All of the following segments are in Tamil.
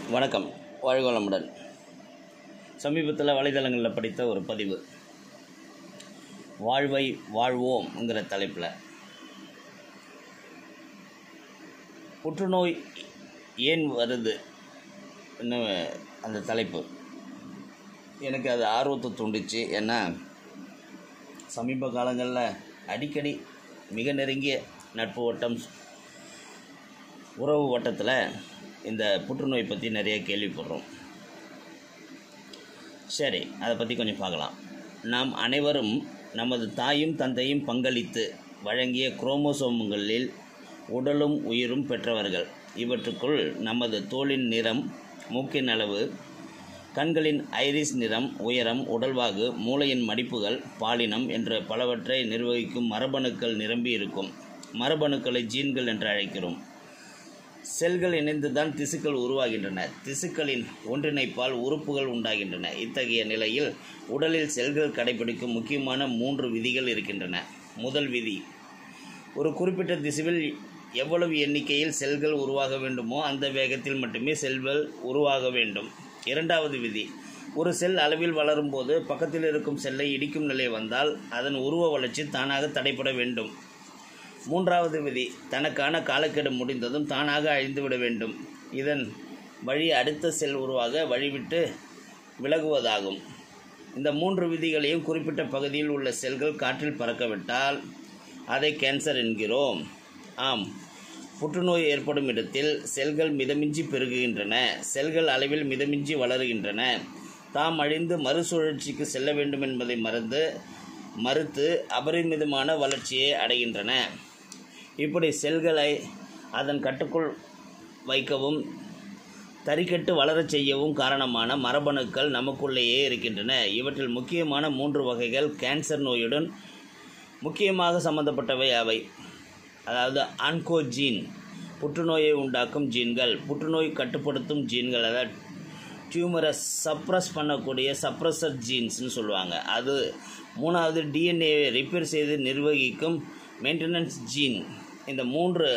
வணக்கம். வாழ்க வளமுடன். சமீபத்தில் வலைதளங்களில் படித்த ஒரு பதிவு, வாழ்வை வாழ்வோம்ங்கிற தலைப்பில். புற்றுநோய் ஏன் வருது அந்த தலைப்பு எனக்கு அது ஆர்வத்தை தூண்டிச்சு. ஏன்னா சமீப காலங்களில் அடிக்கடி மிக நெருங்கிய நட்பு வட்டம், உறவு வட்டத்தில் இந்த புற்றுநோய் பற்றி நிறைய கேள்விப்படுறோம். சரி, அதை பற்றி கொஞ்சம் பார்க்கலாம். நாம் அனைவரும் நமது தாயும் தந்தையும் பங்களித்து வழங்கிய குரோமோசோம்களில் உடலும் உயிரும் பெற்றவர்கள். இவற்றுக்குள் நமது தோலின் நிறம், மூக்கின் அளவு, கண்களின் ஐரிஸ் நிறம், உயரம், உடல்வாகு, மூளையின் மடிப்புகள், பாலினம் என்று பலவற்றை நிர்வகிக்கும் மரபணுக்கள் நிரம்பி இருக்கும். மரபணுக்களை ஜீன்கள் என்று அழைக்கிறோம். செல்கள் இணைந்துதான் திசுக்கள் உருவாகின்றன. திசுக்களின் ஒன்றிணைப்பால் உறுப்புகள் உண்டாகின்றன. இத்தகைய நிலையில் உடலில் செல்கள் கடைபிடிக்கும் முக்கியமான 3 விதிகள் இருக்கின்றன. முதல் விதி, ஒரு குறிப்பிட்ட திசுவில் எவ்வளவு எண்ணிக்கையில் செல்கள் உருவாக வேண்டுமோ அந்த வேகத்தில் மட்டுமே செல்கள் உருவாக வேண்டும். இரண்டாவது விதி, ஒரு செல் அளவில் வளரும் போது பக்கத்தில் இருக்கும் செல்லை இடிக்கும் நிலை வந்தால் அதன் உருவ வளர்ச்சி தானாக தடைபட வேண்டும். மூன்றாவது விதி, தனக்கான காலக்கெடு முடிந்ததும் தானாக அழிந்துவிட வேண்டும். இதன் வழி அடுத்த செல் உருவாக வழிவிட்டு விலகுவதாகும். இந்த 3 விதிகளையும் குறிப்பிட்ட பகுதியில் உள்ள செல்கள் காற்றில் பறக்கவிட்டால் அதை கேன்சர் என்கிறோம். ஆம், புற்றுநோய் ஏற்படும் இடத்தில் செல்கள் மிதமிஞ்சி பெருகுகின்றன. செல்கள் அளவில் மிதமிஞ்சி வளருகின்றன. தாம் அழிந்து மறுசுழற்சிக்கு செல்ல வேண்டும் என்பதை மறுத்து அபரிமிதமான வளர்ச்சியை அடைகின்றன. இப்படி செல்களை அதன் கட்டுக்குள் வைக்கவும் தறிக்கட்டு வளரச் செய்யவும் காரணமான மரபணுக்கள் நமக்குள்ளேயே இருக்கின்றன. இவற்றில் முக்கியமான 3 வகைகள் கேன்சர் நோயுடன் முக்கியமாக சம்பந்தப்பட்டவை அவை. அதாவது ஆன்கோஜீன், புற்றுநோயை உண்டாக்கும் ஜீன்கள், புற்றுநோய் கட்டுப்படுத்தும் ஜீன்கள், அதாவது டியூமரை சப்ரஸ் பண்ணக்கூடிய சப்ரஸர் ஜீன்ஸ்னு சொல்லுவாங்க அது. மூணாவது, டிஎன்ஏவை ரிப்பேர் செய்து நிர்வகிக்கும் மெயின்டெனன்ஸ் ஜீன். இந்த 3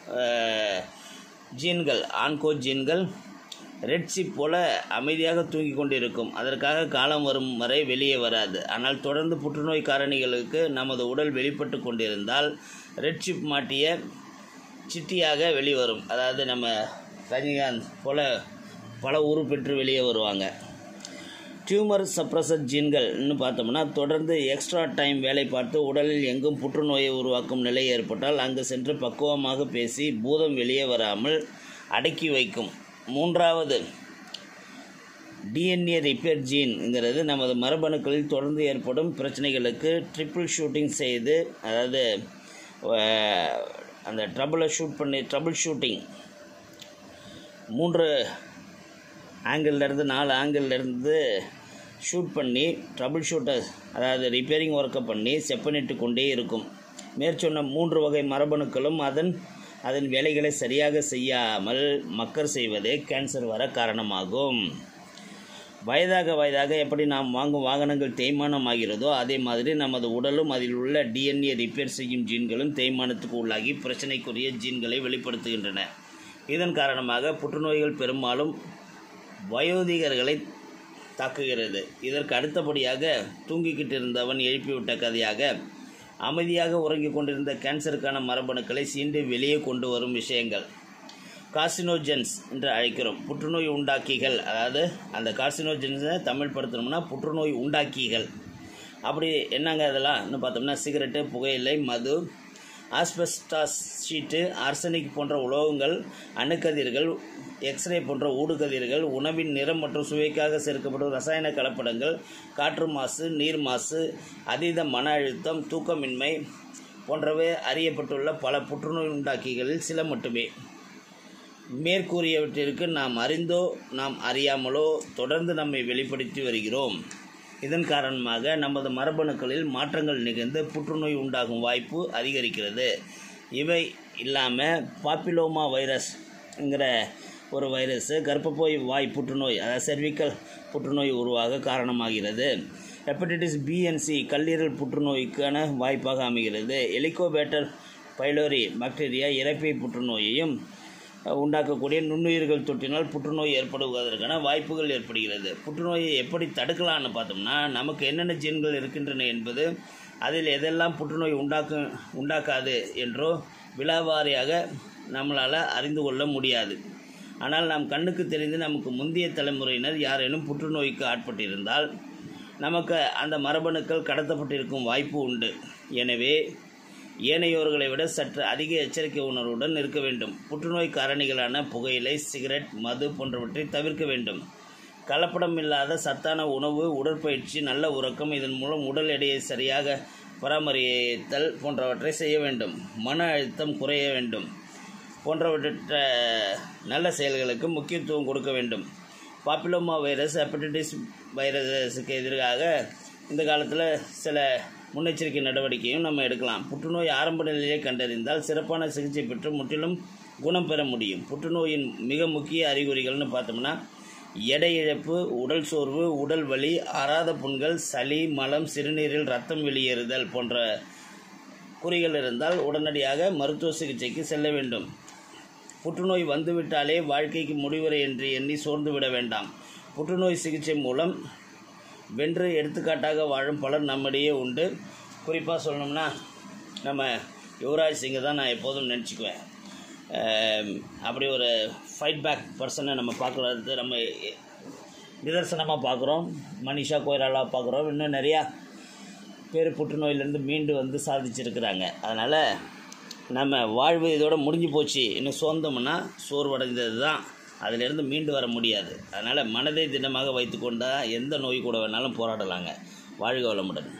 ஜீன்கள், ஆன்கோ ஜீன்கள் ரெட் சிப் போல அமைதியாக தூங்கி கொண்டிருக்கும். அதற்காக காலம் வரும் வரை வெளியே வராது. ஆனால் தொடர்ந்து புற்றுநோய் காரணிகளுக்கு நமது உடல் வெளிப்பட்டு கொண்டிருந்தால் ரெட் சிப் மாட்டிய சிட்டியாக வெளிவரும். அதாவது நம்ம ரஜினிகாந்த் போல பல உருப்பெற்று வெளியே வருவாங்க. டியூமர் சப்ரஸர் ஜீன்கள்னு பார்த்தோம்னா, தொடர்ந்து எக்ஸ்ட்ரா டைம் வேலை பார்த்து உடலில் எங்கும் புற்றுநோயை உருவாக்கும் நிலை ஏற்பட்டால் அங்கு சென்று பக்குவமாக பேசி பூதம் வெளியே வராமல் அடக்கி வைக்கும். மூன்றாவது, டிஎன்ஏ ரிப்பேர் ஜீன்ங்கிறது நமது மரபணுக்களில் தொடர்ந்து ஏற்படும் பிரச்சனைகளுக்கு ட்ரிபிள் ஷூட்டிங் செய்து, அதாவது அந்த ட்ரபிள் ஷூட்டிங் 3 ஆங்கிள்லேருந்து 4 ஆங்கிள்லேருந்து ஷூட் பண்ணி ட்ரபிள் ஷூட்டர், அதாவது ரிப்பேரிங் ஒர்க்கை பண்ணி செப்பனிட்டு கொண்டே இருக்கும். மேற்சொன்ன 3 வகை மரபணுக்களும் அதன் வேலைகளை சரியாக செய்யாமல் மக்கர் செய்வதே கேன்சர் வர காரணமாகும். வயதாக எப்படி நாம் வாங்கும் வாகனங்கள் தேய்மானம் ஆகிறதோ அதே மாதிரி நமது உடலும் அதில் உள்ள டிஎன்ஏ ரிப்பேர் செய்யும் ஜீன்களும் தேய்மானத்துக்கு உள்ளாகி பிரச்சனைக்குரிய ஜீன்களை வெளிப்படுத்துகின்றன. இதன் காரணமாக புற்றுநோய்கள் பெரும்பாலும் வயோதிகர்களை தாக்குகிறது. இதற்கு அடுத்தபடியாக தூங்கிக்கிட்டு இருந்தவன் எழுப்பிவிட்ட கதையாக அமைதியாக உறங்கிக் கொண்டிருந்த கேன்சருக்கான மரபணுக்களை சீண்டு வெளியே கொண்டு வரும் விஷயங்கள் கார்சினோஜென்ஸ் என்று அழைக்கிறோம். புற்றுநோய் உண்டாக்கிகள், அதாவது அந்த கார்சினோஜென்ஸை தமிழ் படுத்தணும்னா புற்றுநோய் உண்டாக்கிகள். அப்படி என்னங்க அதெல்லாம் பார்த்தோம்னா, சிகரெட்டு, புகையிலை, மது, ஆஸ்பெஸ்டாஸ் ஷீட்டு, ஆர்சனிக் போன்ற உலோகங்கள், அணுக்கதிர்கள், எக்ஸ்ரே போன்ற ஊடுகதிர்கள், உணவின் நிறம் மற்றும் சுவைக்காக சேர்க்கப்படும் ரசாயன கலப்படங்கள், காற்று மாசு, நீர் மாசு, அதீத மன அழுத்தம், தூக்கமின்மை போன்றவை அறியப்பட்டுள்ள பல புற்றுநோய் உண்டாக்கிகளில் சில மட்டுமே. மேற்கூறியவற்றிற்கு நாம் அறிந்தோ நாம் அறியாமலோ தொடர்ந்து நம்மை வெளிப்படுத்தி வருகிறோம். இதன் காரணமாக நமது மரபணுக்களில் மாற்றங்கள் நிகழ்ந்து புற்றுநோய் உண்டாகும் வாய்ப்பு அதிகரிக்கிறது. இவை இல்லாமல் பாப்பிலோமா வைரஸ்ங்கிற ஒரு வைரஸ் கர்ப்பப்பை வாய் புற்றுநோய், அதாவது செர்விக்கல் புற்றுநோய் உருவாக காரணமாகிறது. ஹெப்படைட்டிஸ் பி அண்ட் சி கல்லீரல் புற்றுநோய்க்கான வாய்ப்பாக அமைகிறது. ஹெலிகோபேக்டர் பைலோரி பாக்டீரியா இரைப்பை புற்றுநோயையும், உண்டாக்கக்கூடிய நுண்ணுயிர்கள் தொற்றினால் புற்றுநோய் ஏற்படுவதற்கான வாய்ப்புகள் ஏற்படுகிறது. புற்றுநோயை எப்படி தடுக்கலான்னு பார்த்தோம்னா, நமக்கு என்னென்ன ஜீன்கள் இருக்கின்றன என்பது, அதில் எதெல்லாம் புற்றுநோய் உண்டாக்காது என்றோ விலாவாரியாக நம்மளால் அறிந்து கொள்ள முடியாது. ஆனால் நாம் கண்ணுக்கு தெரிந்து நமக்கு முந்தைய தலைமுறையினர் யாரேனும் புற்றுநோய்க்கு ஆட்பட்டிருந்தால் நமக்கு அந்த மரபணுக்கள் கடத்தப்பட்டிருக்கும் வாய்ப்பு உண்டு. எனவே ஏனையோர்களை விட சற்று அதிக எச்சரிக்கை உணர்வுடன் இருக்க வேண்டும். புற்றுநோய் காரணிகளான புகையிலை, சிகரெட், மது போன்றவற்றை தவிர்க்க வேண்டும். கலப்படம் இல்லாத சத்தான உணவு, உடற்பயிற்சி, நல்ல உறக்கம், இதன் மூலம் உடல் எடையை சரியாக பராமரித்தல் போன்றவற்றை செய்ய வேண்டும். மன அழுத்தம் குறைய வேண்டும் போன்றவற்ற நல்ல செயல்களுக்கு முக்கியத்துவம் கொடுக்க வேண்டும். பாப்பிலோமா வைரஸ், ஹெப்படைட்டிஸ் வைரஸுக்கு எதிராக இந்த காலத்தில் சில முன்னெச்சரிக்கை நடவடிக்கையும் நம்ம எடுக்கலாம். புற்றுநோய் ஆரம்ப நிலையை கண்டறிந்தால் சிறப்பான சிகிச்சை பெற்று முற்றிலும் குணம் பெற முடியும். புற்றுநோயின் மிக முக்கிய அறிகுறிகள்னு பார்த்தோம்னா, எடை இழப்பு, உடல் சோர்வு, உடல் வலி, ஆறாத புண்கள், சளி, மலம், சிறுநீரில் இரத்தம் வெளியேறுதல் போன்ற குறிகள் இருந்தால் உடனடியாக மருத்துவ சிகிச்சைக்கு செல்ல வேண்டும். புற்றுநோய் வந்துவிட்டாலே வாழ்க்கைக்கு முடிவுரை என்று எண்ணி சோர்ந்து விட வேண்டாம். புற்றுநோய் சிகிச்சை மூலம் வென்று எடுத்துக்காட்டாக வாழும் பலர் நம்மிடையே உண்டு. குறிப்பாக சொல்லணும்னா நம்ம யுவராஜ் சிங்கை தான் நான் எப்போதும் நினச்சிக்குவேன். அப்படி ஒரு ஃபைட் பேக் பர்சனை நம்ம பார்க்குறது நம்ம நிதர்சனமாக பார்க்குறோம். மனிஷா கொய்ராலா பார்க்குறோம். இன்னும் நிறையா பேர் புற்றுநோயிலேருந்து மீண்டு வந்து சாதிச்சிருக்கிறாங்க. அதனால் நம்ம வாழ்வு இதோட முடிஞ்சு போச்சு, இன்னும் சோர்ந்தோம்னா சோர்வடைந்தது தான், அதிலிருந்து மீண்டு வர முடியாது. அதனால் மனதை திடமாக வைத்துக்கொண்டால் எந்த நோய் கூட வேணாலும் போராடலாங்க. வாழ்க வளமுடன்.